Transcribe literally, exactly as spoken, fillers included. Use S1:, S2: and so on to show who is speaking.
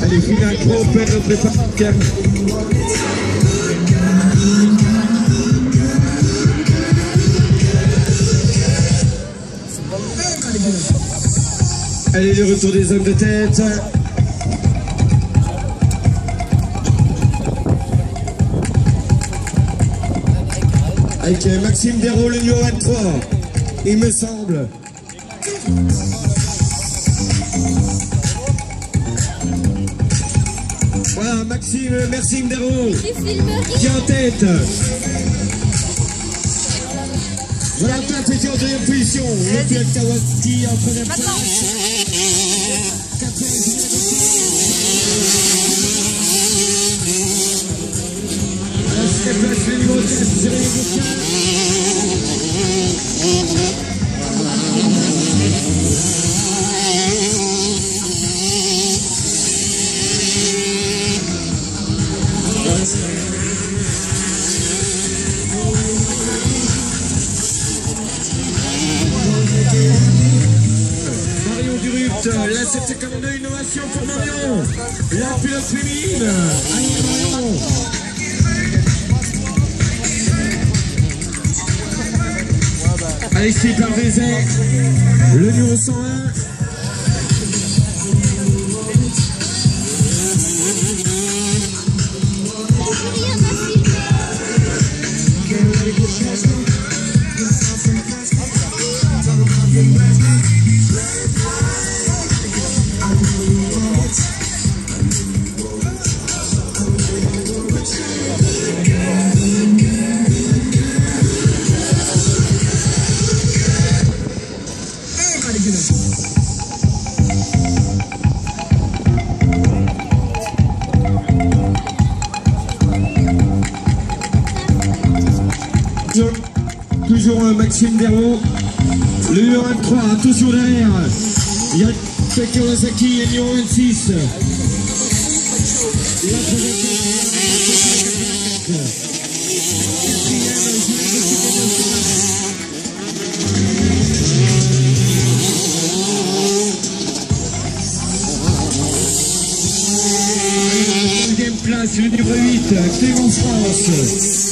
S1: Allez, finale pro, Pedro prépare. Allez, le retour des hommes de tête. Avec Maxime Dérault, le numéro vingt-trois, il me semble. Voilà, Maxime, Maxime Dérault qui est en tête. Voilà, Pat était en deuxième position. Le pilote Kawasaki en première place. Alors, c'est place le numéro quatre, Jérémy Boucard. Marion Durupt, là c'était comme une innovation pour Marion. La pilote féminine, allez Marion. Alexis Parvézet, le numéro cent un. Toujours Maxime Dérault, le numéro vingt-trois, attention derrière, Yann Kawasaki, le numéro vingt-six. Deuxième place, le numéro huit, Clément France.